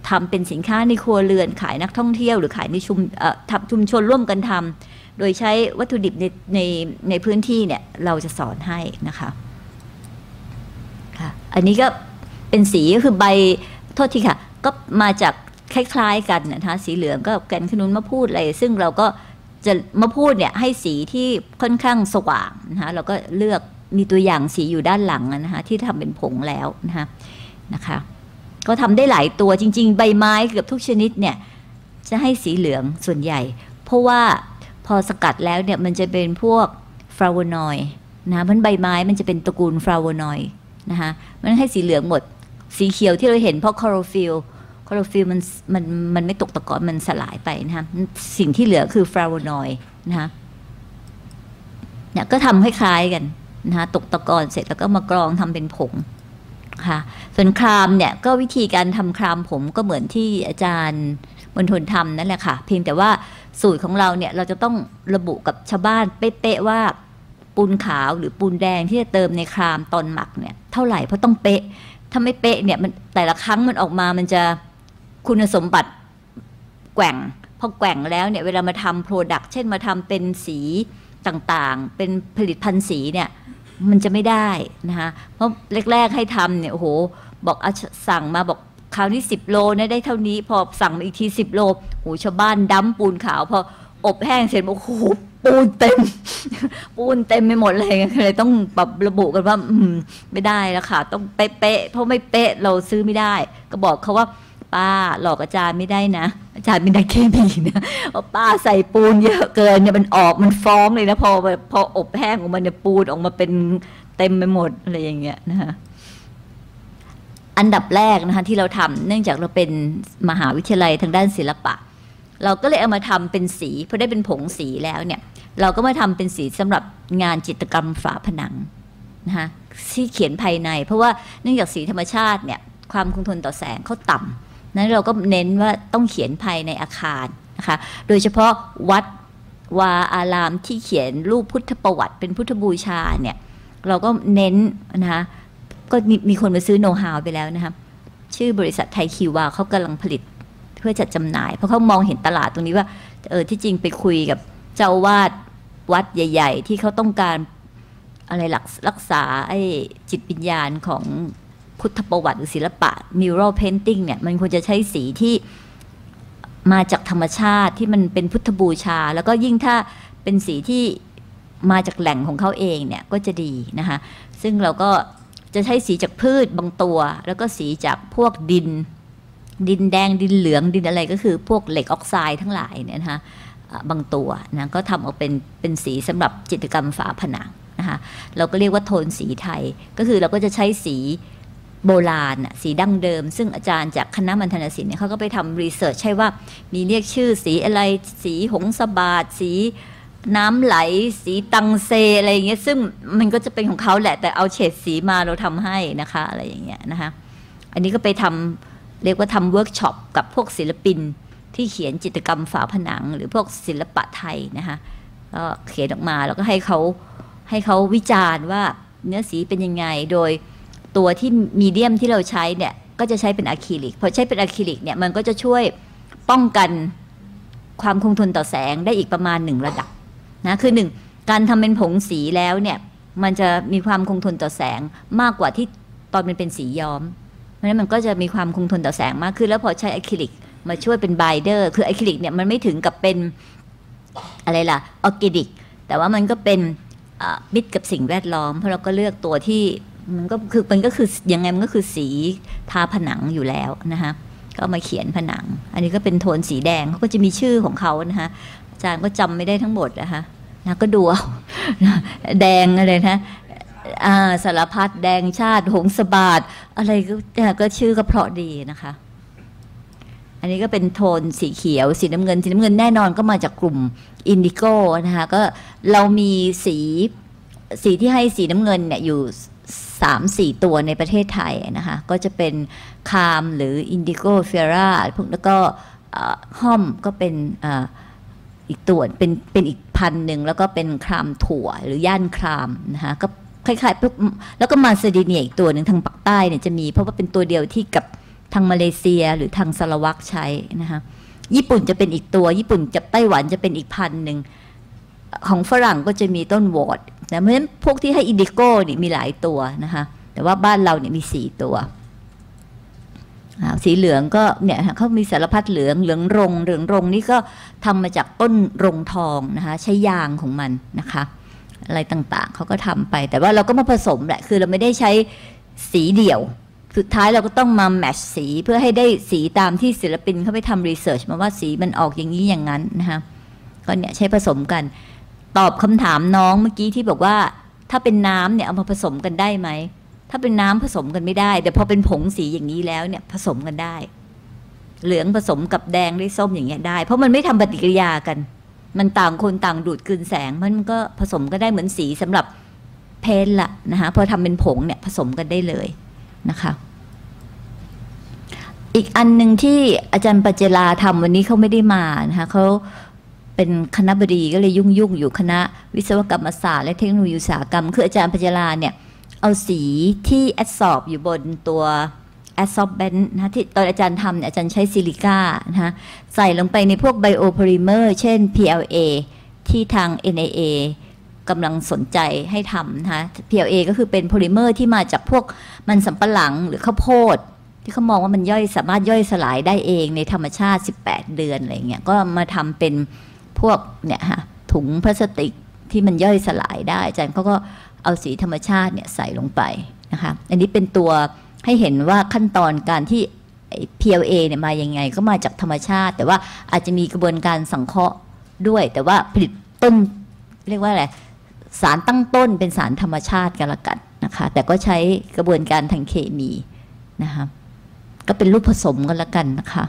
ทำเป็นสินค้าในครัวเรือนขายนักท่องเที่ยวหรือขายในชุมชนร่วมกันทำโดยใช้วัตถุดิบในพื้นที่เนี่ยเราจะสอนให้นะคะค่ะอันนี้ก็เป็นสีก็คือใบโทษทีค่ะก็มาจากคล้ายๆกันนะคะสีเหลืองก็แกนขนุนมะพูดอะไรซึ่งเราก็จะมะพูดเนี่ยให้สีที่ค่อนข้างสว่างนะคะเราก็เลือกมีตัวอย่างสีอยู่ด้านหลังนะคะที่ทำเป็นผงแล้วนะคะก็ทำได้หลายตัวจริงๆใบไม้เกือบทุกชนิดเนี่ยจะให้สีเหลืองส่วนใหญ่เพราะว่าพอสกัดแล้วเนี่ยมันจะเป็นพวกฟลาโวนอยด์นะมันใบไม้มันจะเป็นตระกูลฟลาโวนอยด์นะคะมันให้สีเหลืองหมดสีเขียวที่เราเห็นเพราะคลอโรฟิลมันไม่ตกตะกอนมันสลายไปนะคะสิ่งที่เหลือคือฟลาโวนอยด์นะคะเนี่ยก็ทำคล้ายๆกันนะคะตกตะกอนเสร็จแล้วก็มากรองทำเป็นผงค่ะส่วนครามเนี่ยก็วิธีการทำครามผมก็เหมือนที่อาจารย์มณฑลทำนั่นแหละค่ะเพียงแต่ว่าสูตรของเราเนี่ยเราจะต้องระบุกับชาวบ้านเป๊ะๆว่าปูนขาวหรือปูนแดงที่จะเติมในครามตอนหมักเนี่ยเท่าไหร่เพราะต้องเป๊ะถ้าไม่เป๊ะเนี่ยมันแต่ละครั้งมันออกมามันจะคุณสมบัติแกว่งพอแกว่งแล้วเนี่ยเวลามาทำโปรดักต์เช่นมาทำเป็นสีต่างๆเป็นผลิตภัณฑ์สีเนี่ยมันจะไม่ได้นะคะเพราะแรกๆให้ทำเนี่ยโอ้โหบอกสั่งมาบอกคราวนี้10 โลนะได้เท่านี้พอสั่งมาอีกที10 โลโหชาวบ้านดั้มปูนขาวพออบแห้งเสร็จโอ้โหปูนเต็มไปหมดเลยต้องปรับระบุกันว่าไม่ได้แล้วค่ะต้องเป๊ะเพราะไม่เป๊ะเราซื้อไม่ได้ก็บอกเขาว่าป้าหลอกอาจารย์ไม่ได้นะอาจารย์เป็นนักเคมีนะเพราะป้าใส่ปูนเยอะเกินเนี่ยมันฟ้องเลยนะพออบแห้งออกมาเนี่ยปูนออกมาเป็นเต็มไปหมดอะไรอย่างเงี้ยนะคะอันดับแรกนะคะที่เราทำเนื่องจากเราเป็นมหาวิทยาลัยทางด้านศิลปะเราก็เลยเอามาทำเป็นสีพอได้เป็นผงสีแล้วเนี่ยเราก็มาทำเป็นสีสำหรับงานจิตรกรรมฝาผนังนะคะที่เขียนภายในเพราะว่าเนื่องจากสีธรรมชาติเนี่ยความคงทนต่อแสงเขาต่ำนั้นเราก็เน้นว่าต้องเขียนภายในอาคารนะคะโดยเฉพาะวัดวาอารามที่เขียนรูปพุทธประวัติเป็นพุทธบูชาเนี่ยเราก็เน้นนะคะก็มีคนมาซื้อโน้ตฮาวไปแล้วนะคะชื่อบริษัทไทยคิววาเขากำลังผลิตเพื่อจัดจำหน่ายเพราะเขามองเห็นตลาดตรงนี้ว่าที่จริงไปคุยกับเจ้าวาดวัดใหญ่ๆที่เขาต้องการอะไรรักษาไอ้จิตวิญญาณของพุทธประวัติหรือศิลปะ mural painting เนี่ยมันควรจะใช้สีที่มาจากธรรมชาติที่มันเป็นพุทธบูชาแล้วก็ยิ่งถ้าเป็นสีที่มาจากแหล่งของเขาเองเนี่ยก็จะดีนะคะซึ่งเราก็จะใช้สีจากพืชบางตัวแล้วก็สีจากพวกดินแดงดินเหลืองดินอะไรก็คือพวกเหล็กออกไซด์ทั้งหลายเนี่ยนะคะบางตัวนะก็ทำออกเป็นสีสำหรับจิตรกรรมฝาผนังนะคะเราก็เรียกว่าโทนสีไทยก็คือเราก็จะใช้สีโบราณสีดั้งเดิมซึ่งอาจารย์จากคณะมัณฑนศิลป์เนี่ยเขาก็ไปทำรีเสิร์ชใช่ว่ามีเรียกชื่อสีอะไรสีหงสบาทสีน้ำไหลสีตังเซอะไรอย่างเงี้ยซึ่งมันก็จะเป็นของเขาแหละแต่เอาเฉดสีมาเราทำให้นะคะอะไรอย่างเงี้ยนะคะอันนี้ก็ไปทำเรียกว่าทำเวิร์กช็อปกับพวกศิลปินที่เขียนจิตรกรรมฝาผนังหรือพวกศิลปะไทยนะคะก็เขียนออกมาแล้วก็ให้เขาวิจารณ์ว่าเนื้อสีเป็นยังไงโดยตัวที่มีเดียมที่เราใช้เนี่ยก็จะใช้เป็นอะคริลิกพอใช้เป็นอะคริลิกเนี่ยมันก็จะช่วยป้องกันความคงทนต่อแสงได้อีกประมาณ1 ระดับนะคือ1การทำเป็นผงสีแล้วเนี่ยมันจะมีความคงทนต่อแสงมากกว่าที่ตอนมันเป็นสีย้อมเพราะฉะนั้นมันก็จะมีความคงทนต่อแสงมากขึ้นแล้วพอใช้อะคริลิกมาช่วยเป็นไบเดอร์คืออะคริลิกเนี่ยมันไม่ถึงกับเป็นอะไรล่ะออร์แกนิกแต่ว่ามันก็เป็นมิตรกับสิ่งแวดล้อมเพราะเราก็เลือกตัวที่มันก็คือยังไงมันก็คือสีทาผนังอยู่แล้วนะคะก็มาเขียนผนังอันนี้ก็เป็นโทนสีแดงเขาก็จะมีชื่อของเขานะคะอาจารย์ก็จำไม่ได้ทั้งหมดนะคะนะก็ดูเอาแดงอะไรนะสารพัดแดงชาติหงสบาทอะไรก็ชื่อก็เพราะดีนะคะอันนี้ก็เป็นโทนสีเขียวสีน้ำเงินแน่นอนก็มาจากกลุ่มอินดิโก้นะคะก็เรามีสีที่ให้สีน้ำเงินเนี่ยอยู่3-4 ตัวในประเทศไทยนะคะก็จะเป็นคามหรืออินดิโกเฟียร่าพวกแล้วก็ห้อมก็เป็นอีกตัวเป็นอีกพันหนึ่งแล้วก็เป็นครามถั่วหรือย่านครามนะคะก็คล้ายๆแล้วก็มาเซดิเนียอีกตัวหนึ่งทางปากใต้เนี่ยจะมีเพราะว่าเป็นตัวเดียวที่กับทางมาเลเซียหรือทางสลวักใช้นะคะญี่ปุ่นจะเป็นอีกตัวญี่ปุ่นกับไต้หวันจะเป็นอีกพันหนึ่งของฝรั่งก็จะมีต้นวอร์ดนะเพราะฉะนั้นพวกที่ให้อินดิโก้นี่มีหลายตัวนะคะแต่ว่าบ้านเราเนี่ยมี4 ตัวสีเหลืองก็เนี่ยเขามีสารพัดเหลืองรงนี่ก็ทำมาจากต้นรงทองนะคะใช้ยางของมันนะคะอะไรต่างๆเขาก็ทำไปแต่ว่าเราก็มาผสมแหละคือเราไม่ได้ใช้สีเดี่ยวสุดท้ายเราก็ต้องมาแมทช์สีเพื่อให้ได้สีตามที่ศิลปินเขาไปทำรีเสิร์ชมาว่าสีมันออกอย่างนี้อย่างนั้นนะคะก็เนี่ยใช้ผสมกันตอบคำถามน้องเมื่อกี้ที่บอกว่าถ้าเป็นน้ำเนี่ยเอามาผสมกันได้ไหมถ้าเป็นน้ำผสมกันไม่ได้แต่พอเป็นผงสีอย่างนี้แล้วเนี่ยผสมกันได้เหลืองผสมกับแดงด้วยส้มอย่างเงี้ยได้เพราะมันไม่ทำปฏิกิริยากันมันต่างคนต่างดูดกลืนแสงมันก็ผสมก็ได้เหมือนสีสำหรับเพนท์ละนะคะพอทำเป็นผงเนี่ยผสมกันได้เลยนะคะอีกอันหนึ่งที่อาจารย์ปัจเจลาทำวันนี้เขาไม่ได้มานะคะเขาเป็นคณบดีก็เลยยุ่งอยู่คณะวิศวกรรมศาสตร์และเทคโนโลยีอุตสาหกรรมคืออาจารย์ปัจเจลาเนี่ยเอาสีที่แอดซอร์บอยู่บนตัวแอดซอร์บเบนต์นะที่ตอนอาจารย์ทำเนี่ยอาจารย์ใช้ซิลิก้านะคะใส่ลงไปในพวกไบโอโพลิเมอร์เช่น PLA ที่ทาง NIA กำลังสนใจให้ทำนะคะ PLA ก็คือเป็นโพลิเมอร์ที่มาจากพวกมันสำปะหลังหรือข้าวโพดที่เขามองว่ามันสามารถย่อยสลายได้เองในธรรมชาติ18 เดือนอะไรเงี้ยก็มาทำเป็นพวกเนี่ยฮะถุงพลาสติกที่มันย่อยสลายได้อาจารย์เขาก็เอาสีธรรมชาติเนี่ยใส่ลงไปนะคะอันนี้เป็นตัวให้เห็นว่าขั้นตอนการที่ PLA เนี่ยมายังไงก็มาจากธรรมชาติแต่ว่าอาจจะมีกระบวนการสังเคราะห์ด้วยแต่ว่าผลิตต้นเรียกว่าอะไรสารตั้งต้นเป็นสารธรรมชาติกันละกันนะคะแต่ก็ใช้กระบวนการทางเคมีนะคะก็เป็นรูปผสมกันละกันนะคะ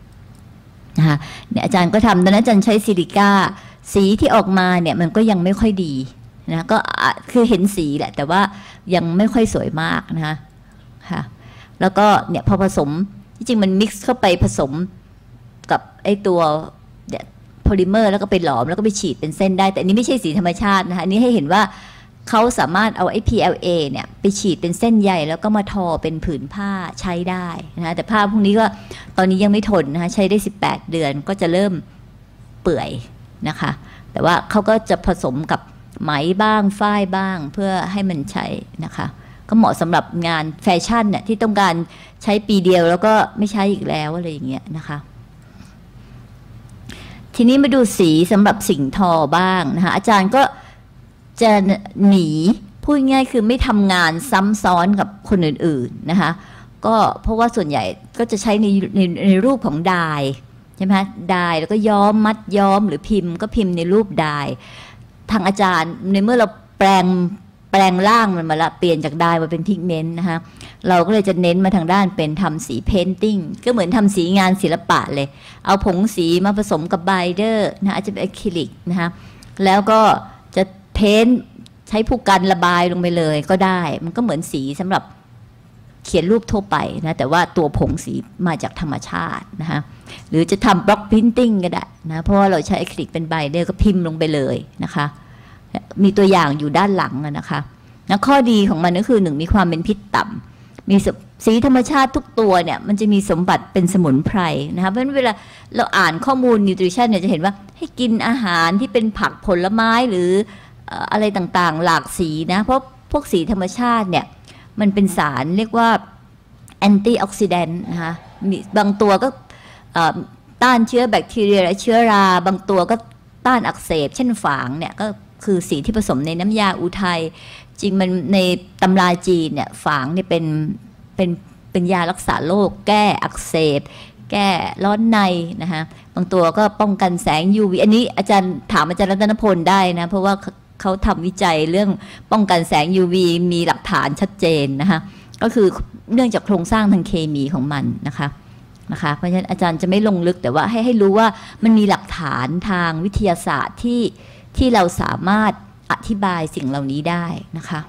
เนี่ยอาจารย์ก็ทำตอนนั้นอาจารย์ใช้ซิลิก้าสีที่ออกมาเนี่ยมันก็ยังไม่ค่อยดีนะก็คือเห็นสีแหละแต่ว่ายังไม่ค่อยสวยมากนะคะค่ะแล้วก็เนี่ยพอผสมที่จริงมันมิกซ์เข้าไปผสมกับไอ้ตัวโพลิเมอร์แล้วก็ไปหลอมแล้วก็ไปฉีดเป็นเส้นได้แต่อันนี้ไม่ใช่สีธรรมชาตินะคะอันนี้ให้เห็นว่าเขาสามารถเอาไอ้ PLA เนี่ยไปฉีดเป็นเส้นใยแล้วก็มาทอเป็นผืนผ้าใช้ได้นะคะแต่ผ้าพวกนี้ก็ตอนนี้ยังไม่ทนนะคะใช้ได้18 เดือนก็จะเริ่มเปื่อยนะคะแต่ว่าเขาก็จะผสมกับไหมบ้างฝ้ายบ้างเพื่อให้มันใช้นะคะก็เหมาะสำหรับงานแฟชั่นเนี่ยที่ต้องการใช้ปีเดียวแล้วก็ไม่ใช้อีกแล้วอะไรอย่างเงี้ยนะคะทีนี้มาดูสีสำหรับสิ่งทอบ้างนะคะอาจารย์ก็จะหนีพูดง่ายคือไม่ทำงานซ้ำซ้อนกับคนอื่นๆนะคะก็เพราะว่าส่วนใหญ่ก็จะใช้ในรูปของดายใช่ไหมคะดายแล้วก็ย้อมมัดย้อมหรือพิมพ์ก็พิมพ์ในรูปดายทางอาจารย์ในเมื่อเราแปลงร่างมันมาละเปลี่ยนจากดายมาเป็นพิกเมนต์นะคะเราก็เลยจะเน้นมาทางด้านเป็นทำสีเพนติ้งก็เหมือนทำสีงานศิลปะเลยเอาผงสีมาผสมกับไบเดอร์นะอาจจะเป็นอะคริลิกนะคะแล้วก็จะเพ้นใช้ผู้กันระบายลงไปเลยก็ได้มันก็เหมือนสีสำหรับเขียนรูปทั่วไปนะแต่ว่าตัวผงสีมาจากธรรมชาตินะคะหรือจะทำบล็อกพิมพ์ติ้งก็ได้นะเพราะว่าเราใช้อะคริลิกเป็นไบเดอร์ก็พิมพ์ลงไปเลยนะคะมีตัวอย่างอยู่ด้านหลังนะคะข้อดีของมันก็คือ1มีความเป็นพิษต่ำมีสีธรรมชาติทุกตัวเนี่ยมันจะมีสมบัติเป็นสมุนไพรนะคะเพราะฉะนั้นเวลาเราอ่านข้อมูลนิวทริชั่นเนี่ยจะเห็นว่าให้กินอาหารที่เป็นผักผลไม้หรืออะไรต่างๆหลากสีนะเพราะพวกสีธรรมชาติเนี่ยมันเป็นสารเรียกว่าแอนตี้ออกซิแดนต์นะคะมีบางตัวก็ต้านเชื้อแบคทีเรียและเชื้อราบางตัวก็ต้านอักเสบเช่นฝางเนี่ยก็คือสีที่ผสมในน้ำยาอุทัยจริงมันในตำราจีนเนี่ยฝางเนี่ยเป็นยารักษาโรคแก้อักเสบแก้ร้อนในนะคะบางตัวก็ป้องกันแสง UV อันนี้อาจารย์ถามอาจารย์รัตนพลได้นะเพราะว่าเขาทำวิจัยเรื่องป้องกันแสง UV มีหลักฐานชัดเจนนะคะก็คือเนื่องจากโครงสร้างทางเคมีของมันนะคะเพราะฉะนั้นอาจารย์จะไม่ลงลึกแต่ว่าให้รู้ว่ามันมีหลักฐานทางวิทยาศาสตร์ที่เราสามารถอธิบายสิ่งเหล่านี้ได้นะคะ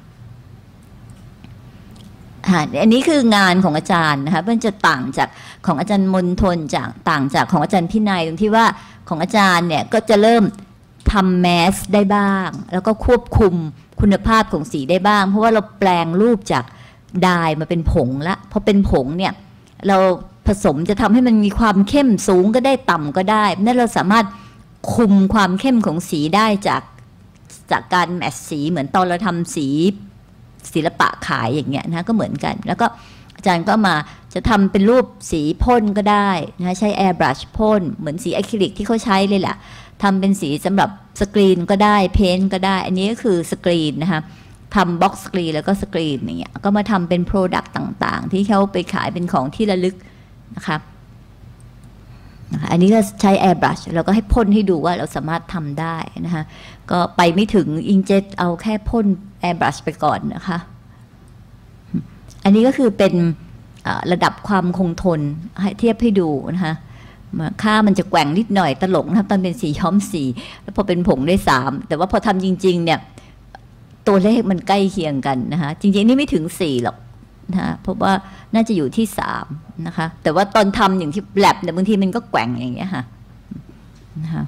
อันนี้คืองานของอาจารย์นะคะมันจะต่างจากของอาจารย์มนทนต่างจากของอาจารย์พินัยตรงที่ว่าของอาจารย์เนี่ยก็จะเริ่มทำแมสได้บ้างแล้วก็ควบคุมคุณภาพของสีได้บ้างเพราะว่าเราแปลงรูปจากดายมาเป็นผงละพอเป็นผงเนี่ยเราผสมจะทำให้มันมีความเข้มสูงก็ได้ต่ำก็ได้นั่นเราสามารถคุมความเข้มของสีได้จากการแมทสีเหมือนตอนเราทำสีศิลปะขายอย่างเงี้ยนะก็เหมือนกันแล้วก็อาจารย์ก็มาจะทำเป็นรูปสีพ่นก็ได้นะใช้แอร์บรัชพ่นเหมือนสีอะคริลิกที่เขาใช้เลยแหละทำเป็นสีสำหรับสกรีนก็ได้เพ้นท์ก็ได้อันนี้ก็คือสกรีนนะคะทำบ็อกซ์สกรีนแล้วก็สกรีนอย่างเงี้ยก็มาทำเป็นโปรดักต์ต่างๆที่เขาไปขายเป็นของที่ระลึกนะคะอันนี้ก็ใช้แอร์บรัชเราก็ให้พ่นให้ดูว่าเราสามารถทำได้นะคะก็ไปไม่ถึงอิงเจ็ตเอาแค่พ่นแอร์บรัชไปก่อนนะคะอันนี้ก็คือเป็นระดับความคงทนให้เทียบให้ดูนะคะค่ามันจะแกว่งนิดหน่อยตลกนะครับตอนเป็นสีย้อมสีแล้วพอเป็นผงได้3แต่ว่าพอทำจริงๆเนี่ยตัวเลขมันใกล้เคียงกันนะคะจริงๆนี่ไม่ถึง4หรอกนะเพราะว่าน่าจะอยู่ที่3นะคะแต่ว่าตอนทำอย่างที่แลบเนี่ยบางทีมันก็แกว่งอย่างเงี้ยค่ะนะคะ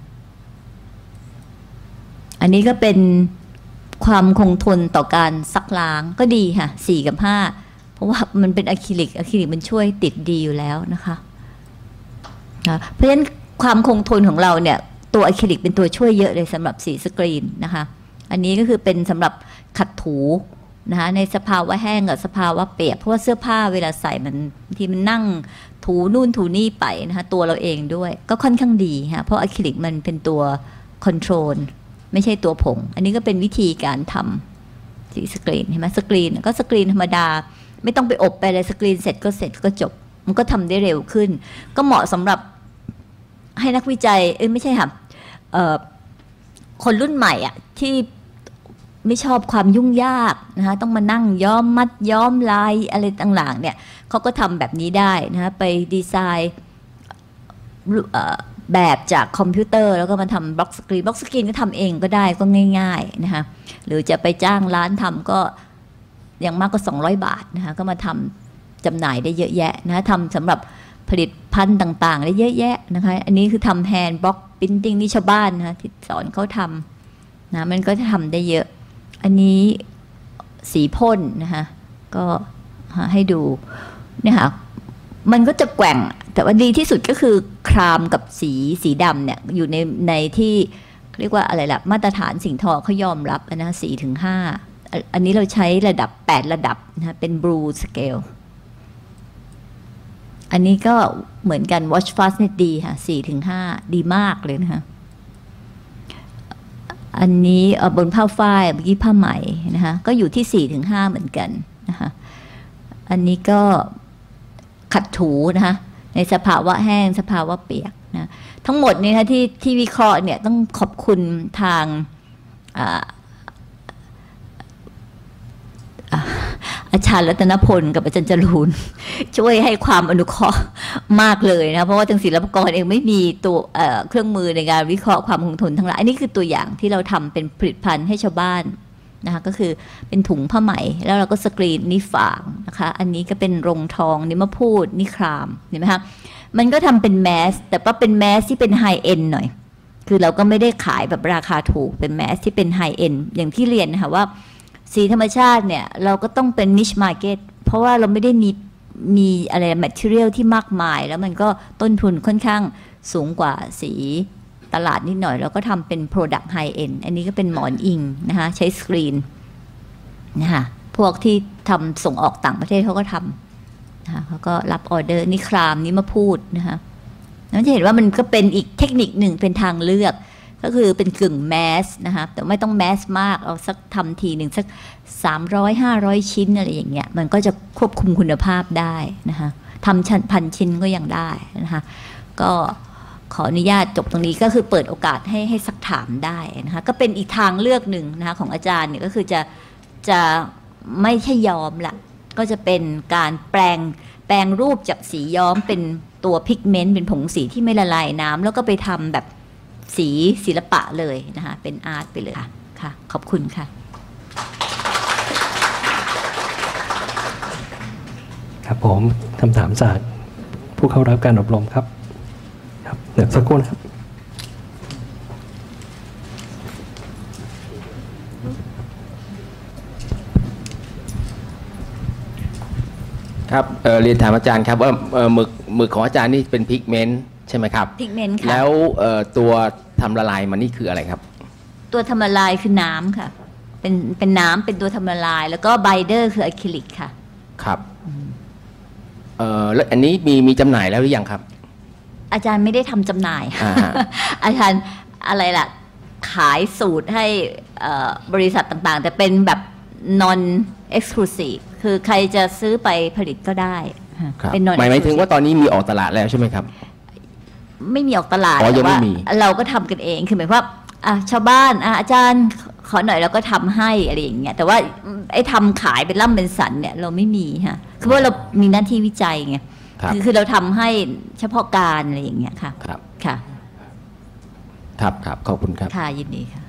อันนี้ก็เป็นความคงทนต่อการซักล้างก็ดีค่ะ4 กับ 5เพราะว่ามันเป็นอะคริลิกมันช่วยติดดีอยู่แล้วนะคะเพราะฉะนั้นความคงทนของเราเนี่ยตัวอะคริลิกเป็นตัวช่วยเยอะเลยสำหรับสีสกรีนนะคะอันนี้ก็คือเป็นสำหรับขัดถูนะคะในสภาวะแห้งกับสภาวะเปียกเพราะว่าเสื้อผ้าเวลาใส่มันบางทีมันนั่งถูนู่นถูนี่ไปนะคะตัวเราเองด้วยก็ค่อนข้างดีค่ะเพราะอะคริลิกมันเป็นตัวคอนโทรลไม่ใช่ตัวผงอันนี้ก็เป็นวิธีการทำสีสกรีนเห็นไหมสกรีนก็สกรีนธรรมดาไม่ต้องไปอบไปเลยสกรีนเสร็จก็จบมันก็ทำได้เร็วขึ้นก็เหมาะสำหรับให้นักวิจัยไม่ใช่ค่ะคนรุ่นใหม่อ่ะที่ไม่ชอบความยุ่งยากนะคะต้องมานั่งย้อมมัดย้อมลายอะไรต่างๆเนี่ยเขาก็ทำแบบนี้ได้นะคะไปดีไซน์แบบจากคอมพิวเตอร์แล้วก็มาทำบล็อกสกรีนก็ทำเองก็ได้ก็ง่ายๆนะคะหรือจะไปจ้างร้านทำก็อย่างมากก็200 บาทนะคะก็มาทำจำหน่ายได้เยอะแยะนะทำสำหรับผลิตภัณฑ์ต่างๆได้เยอะแยะนะคะอันนี้คือทำแฮนด์บล็อกพิมพ์ติ้งนี่ชาวบ้านนะคะที่สอนเขาทำนะมันก็จะทำได้เยอะอันนี้สีพ่นนะคะก็ให้ดูเนี่ยค่ะมันก็จะแกว่งแต่ว่าดีที่สุดก็คือครามกับสีดำเนี่ยอยู่ในที่เรียกว่าอะไรล่ะมาตรฐานสิ่งทอเขายอมรับนะ4 ถึง 5อันนี้เราใช้ระดับ8 ระดับนะเป็น Blue Scale อันนี้ก็เหมือนกัน Watch Fastness ดีค่ะ4 ถึง 5ดีมากเลยนะคะอันนี้บนผ้าฝ้ายเมื่อกี้ผ้าไหมนะคะก็อยู่ที่4 ถึง 5เหมือนกันนะคะอันนี้ก็ขัดถูนะคะในสภาวะแห้งสภาวะเปียกนะทั้งหมดนี้นะที่วิเคราะห์เนี่ยต้องขอบคุณทางอาจารย์รัตนพลกับอาจารย์จรูนช่วยให้ความอนุเคราะห์มากเลยนะเพราะว่าทางศิลปากรเองไม่มีตัวเครื่องมือในการวิเคราะห์ความคงทนทั้งหลายอันนี้คือตัวอย่างที่เราทำเป็นผลิตภัณฑ์ให้ชาวบ้านนะคะก็คือเป็นถุงผ้าไหมแล้วเราก็สกรีนนี่ฝางนะคะอันนี้ก็เป็นรงทองนี่มะพูดนี่ครามเห็นไหมคะมันก็ทำเป็นแมสแต่ว่าเป็นแมสที่เป็นไฮเอ็นหน่อยคือเราก็ไม่ได้ขายแบบราคาถูกเป็นแมสที่เป็นไฮเอ็นอย่างที่เรียนนะคะว่าสีธรรมชาติเนี่ยเราก็ต้องเป็น niche market เพราะว่าเราไม่ได้มีอะไร material ที่มากมายแล้วมันก็ต้นทุนค่อนข้างสูงกว่าสีตลาดนิดหน่อยเราก็ทำเป็น product high end อันนี้ก็เป็นหมอนอิงนะคะใช้สกรีนนะคะพวกที่ทำส่งออกต่างประเทศเขาก็ทำนะคะเขาก็รับออเดอร์นี่ครามนี่มาพูดนะคะเราจะเห็นว่ามันก็เป็นอีกเทคนิคหนึ่งเป็นทางเลือกก็คือเป็นกึ่งแมสนะคะแต่ไม่ต้องแมสมากเอาสักทำทีหนึ่งสัก300-500 ชิ้นอะไรอย่างเงี้ยมันก็จะควบคุมคุณภาพได้นะคะทำ1,000 ชิ้นก็ยังได้นะคะก็ขออนุญาตจบตรงนี้ก็คือเปิดโอกาสให้สักถามได้นะคะก็เป็นอีกทางเลือกหนึ่งนะคะของอาจารย์เนี่ยก็คือจะไม่ใช่ย้อมละก็จะเป็นการแปลงรูปจากสีย้อมเป็นตัวพิกเมนต์เป็นผงสีที่ไม่ละลายน้ำแล้วก็ไปทำแบบสีศิลปะเลยนะคะเป็นอาร์ตไปเลยค่ะขอบคุณค่ะครับผมคำถามจากผู้เข้ารับการอบรมครับเดี๋ยวสักครู่นะครับครับเรียนถามอาจารย์ครับว่าหมึกของอาจารย์นี่เป็นพิกเมนต์ใช่ไหมครับพิกเมนต์ค่ะแล้วตัวทำละลายมันนี่คืออะไรครับตัวทำละลายคือน้ำค่ะเป็นน้ำเป็นตัวทำละลายแล้วก็ไบเดอร์คืออะคริลิกค่ะครับแล้วอันนี้มีจำหน่ายแล้วหรือยังครับอาจารย์ไม่ได้ทำจำหน่าย อาจารย์อะไรล่ะขายสูตรให้บริษัทต่างๆแต่เป็นแบบ non exclusive คือใครจะซื้อไปผลิตก็ได้เป็น non exclusive หมายถึงว่าตอนนี้มีออกตลาดแล้วใช่ไหมครับไม่มีออกตลาดแต่ว่าเราก็ทำกันเองคือหมายว่าชาวบ้านอาจารย์ขอหน่อยเราก็ทำให้อะไรอย่างเงี้ยแต่ว่าไอ้ทำขายเป็นล่ำเป็นสันเนี่ยเราไม่มีค่ะคือว่าเรามีหน้าที่วิจัยไงคือเราทำให้เฉพาะการอะไรอย่างเงี้ยค่ะครับค่ะครับขอบคุณครับค่ะยินดีค่ะ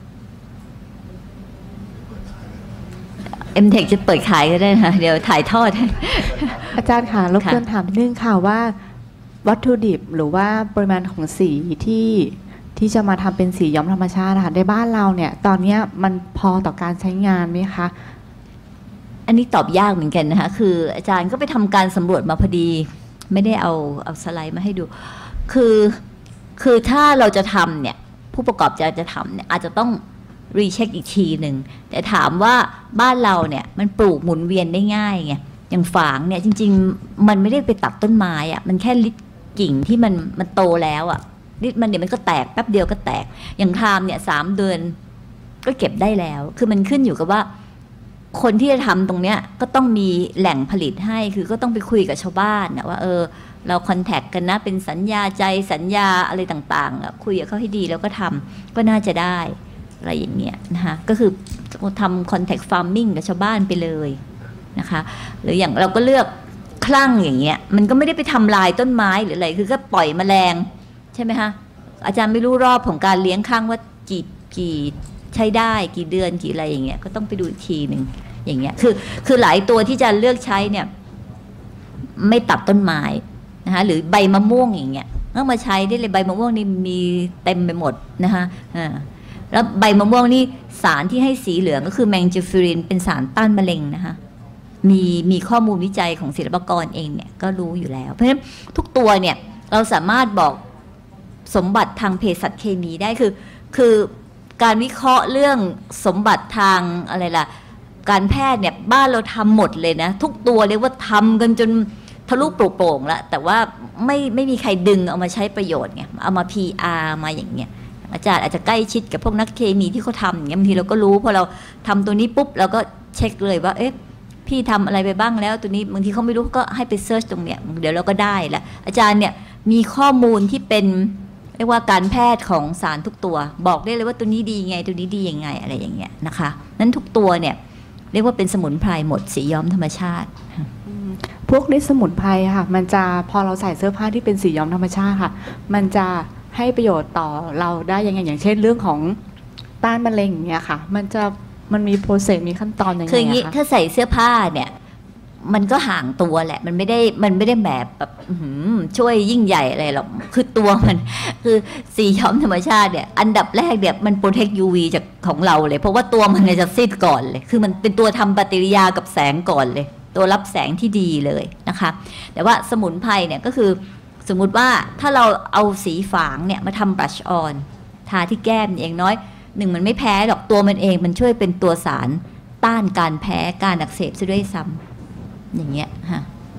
MTech จะเปิดขายก็ได้นะเดี๋ยวถ่ายทอดอาจารย์ค่ะรบกวนถามนิดนึงค่ะว่าวัตถุดิบหรือว่าปริมาณของสีที่จะมาทำเป็นสีย้อมธรรมชาติค่ะในบ้านเราเนี่ยตอนนี้มันพอต่อการใช้งานไหมคะอันนี้ตอบยากเหมือนกันนะคะคืออาจารย์ก็ไปทำการสำรวจมาพอดีไม่ได้เอาสไลด์มาให้ดูคือถ้าเราจะทำเนี่ยผู้ประกอบการจะทำเนี่ยอาจจะต้องรีเช็คอีกทีหนึ่งแต่ถามว่าบ้านเราเนี่ยมันปลูกหมุนเวียนได้ง่ายไงอย่างฝางเนี่ยจริงๆมันไม่ได้ไปตัดต้นไม้อะมันแค่ลิดกิ่งที่มันโตแล้วอะลิดมันเดี๋ยวมันก็แตกแป๊บเดียวก็แตกอย่างทามเนี่ย3 เดือนก็เก็บได้แล้วคือมันขึ้นอยู่กับว่าคนที่จะทำตรงเนี้ยก็ต้องมีแหล่งผลิตให้คือก็ต้องไปคุยกับชาวบ้านนะว่าเราคอนแทคกันนะเป็นสัญญาใจสัญญาอะไรต่างๆคุยกับเขาให้ดีแล้วก็ทำก็น่าจะได้อะไรอย่างเงี้ยนะคะก็คือทำ contact farming กับชาวบ้านไปเลยนะคะหรืออย่างเราก็เลือกคลั่งอย่างเงี้ยมันก็ไม่ได้ไปทำลายต้นไม้หรืออะไรคือก็ปล่อยแมลงใช่ไหมคะอาจารย์ไม่รู้รอบของการเลี้ยงคลั่งว่ากี่ใช้ได้กี่เดือนกี่อะไรอย่างเงี้ยก็ต้องไปดูอีกทีหนึ่งอย่างเงี้ยคือหลายตัวที่จะเลือกใช้เนี่ยไม่ตัดต้นไม้นะคะหรือใบมะม่วงอย่างเงี้ยเอามาใช้ได้เลยใบมะม่วงนี่มีเต็มไปหมดนะคะแล้วใบมะม่วงนี่สารที่ให้สีเหลืองก็คือแมงจิฟิรินเป็นสารต้านมะเร็งนะคะมีข้อมูลวิจัยของศิลปากรเองเนี่ยก็รู้อยู่แล้วเพราะฉะนั้นทุกตัวเนี่ยเราสามารถบอกสมบัติทางเภสัชเคมีได้คือการวิเคราะห์เรื่องสมบัติทางอะไรล่ะการแพทย์เนี่ยบ้านเราทำหมดเลยนะทุกตัวเรียกว่าทำกันจนทะลุโปร่งแล้วแต่ว่าไม่มีใครดึงเอามาใช้ประโยชน์ไงเอามา PR มาอย่างเงี้ยอาจารย์อาจจะใกล้ชิดกับพวกนักเคมีที่เขาทำอย่างเงี้ยบางทีเราก็รู้พอเราทำตัวนี้ปุ๊บเราก็เช็คเลยว่าพี่ทำอะไรไปบ้างแล้วตัวนี้บางทีเขาไม่รู้ก็ให้ไปเซิร์ชตรงเนี้ยเดี๋ยวเราก็ได้ละอาจารย์เนี่ยมีข้อมูลที่เป็นเรียกว่าการแพทย์ของสารทุกตัวบอกได้เลยว่าตัวนี้ดีไงตัวนี้ดียังไงอะไรอย่างเงี้ยนะคะนั้นทุกตัวเนี่ยเรียกว่าเป็นสมุนไพรหมดสีย้อมธรรมชาติพวกนี้สมุนไพรค่ะมันจะพอเราใส่เสื้อผ้าที่เป็นสีย้อมธรรมชาติค่ะมันจะให้ประโยชน์ต่อเราได้ยังไงอย่างเช่นเรื่องของต้านมะเร็งอย่างเงี้ยค่ะมันมีโปรเซสมีขั้นตอนยังไงคะคืออย่างนี้ถ้าใส่เสื้อผ้าเนี่ยมันก็ห่างตัวแหละมันไม่ได้แบบช่วยยิ่งใหญ่อะไรหรอกคือตัวมันคือสีย้อมธรรมชาติเนี่ยอันดับแรกเนี่ยมันโปรเทค UV จากของเราเลยเพราะว่าตัวมันจะซีดก่อนเลยคือมันเป็นตัวทำปฏิกิริยากับแสงก่อนเลยตัวรับแสงที่ดีเลยนะคะแต่ว่าสมุนไพรเนี่ยก็คือสมมุติว่าถ้าเราเอาสีฝางเนี่ยมาทำบลัชออนทาที่แก้มอย่างน้อย1มันไม่แพ้หรอกตัวมันเองมันช่วยเป็นตัวสารต้านการแพ้การอักเสบซะด้วยซ้ำอย่างเงี้ยฮะ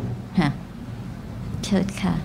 เชิญค่ะ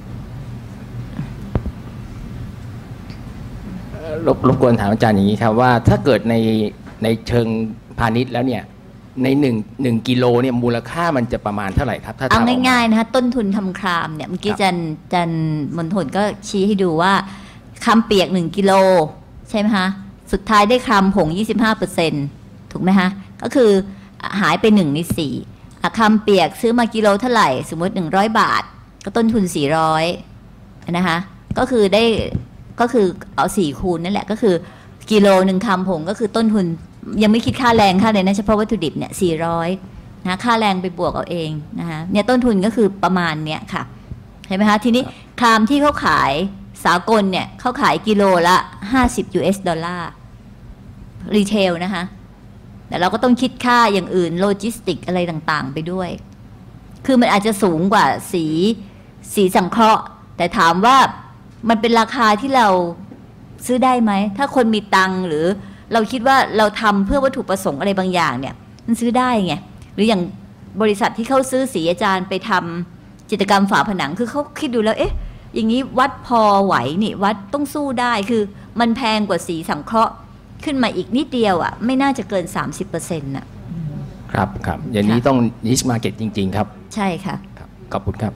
รบกวนถามอาจารย์อย่างนี้ครับว่าถ้าเกิดในเชิงพาณิชย์แล้วเนี่ยใน1กิโลเนี่ยมูลค่ามันจะประมาณเท่าไหร่ครับถ้าเอาง่ายๆนะคะต้นทุนทำครามเนี่ยเมื่อกี้จันมณฑลก็ชี้ให้ดูว่าครามเปียก1กิโลใช่ไหมคะสุดท้ายได้ครามผง 25% ถูกไหมคะก็คือหายไป1 ใน 4ครามเปียกซื้อมากิโลเท่าไหร่สมมติ100 บาทก็ต้นทุน400นะคะก็คือได้ก็คือเอา4 คูณนั่นแหละก็คือกิโล1ครามผงก็คือต้นทุนยังไม่คิดค่าแรงค่าเลยนะเฉพาะวัตถุดิบเนี่ย400นะค่าแรงไปบวกเอาเองนะคะเนี่ยต้นทุนก็คือประมาณเนี้ยค่ะเห็นไหมคะทีนี้ครามที่เขาขายสากลเนี่ยเขาขายกิโลละ50 US ดอลลาร์รีเทลนะคะแต่เราก็ต้องคิดค่าอย่างอื่นโลจิสติกอะไรต่างๆไปด้วยคือมันอาจจะสูงกว่าสีสังเคราะห์แต่ถามว่ามันเป็นราคาที่เราซื้อได้ไหมถ้าคนมีตังค์หรือเราคิดว่าเราทำเพื่อวัตถุประสงค์อะไรบางอย่างเนี่ยมันซื้อได้ไงหรืออย่างบริษัทที่เขาซื้อสีอาจารย์ไปทำจิตรกรรมฝาผนังคือเขาคิดดูแล้วเอ๊ะอย่างนี้วัดพอไหวนี่วัดต้องสู้ได้คือมันแพงกว่าสีสังเคราะห์ขึ้นมาอีกนิดเดียวอ่ะไม่น่าจะเกิน 30%น่ะครับครับอย่างนี้ต้อง niche market จริงๆครับใช่ค่ะครับขอบคุณครับ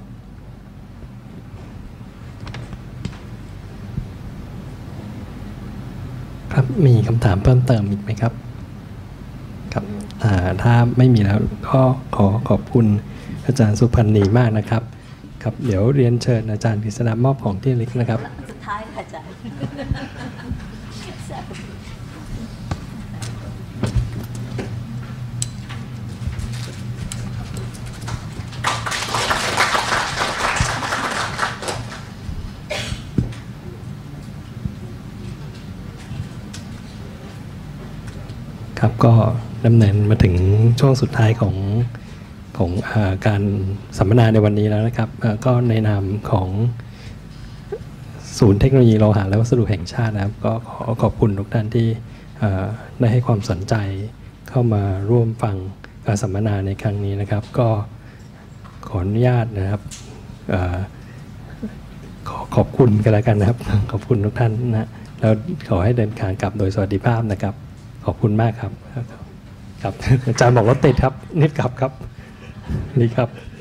ครับมีคำถามเพิ่มเติมอีกไหมครับครับถ้าไม่มีแล้วก็ขอบคุณอาจารย์สุพันธ์นีมากนะครับครับเดี๋ยวเรียนเชิญอาจารย์กฤษณามอบของที่ระลึกนะครับสุดท้ายค่ะอาจารย์ครับก็ดำเนินมาถึงช่วงสุดท้ายของการสัมมนาในวันนี้แล้วนะครับก็ในนามของศูนย์เทคโนโลยีโลหะและวัสดุแห่งชาตินะครับก็ขอบคุณทุกท่านที่ได้ให้ความสนใจเข้ามาร่วมฟังการสัมมนาในครั้งนี้นะครับก็ขออนุญาตนะครับขอบคุณกันแล้วกันนะครับขอบคุณทุกท่านนะแล้วขอให้เดินทางกลับโดยสวัสดิภาพนะครับขอบคุณมากครับครับอาจารย์บอกรถติดครับนิดกลับครับนี่ครับ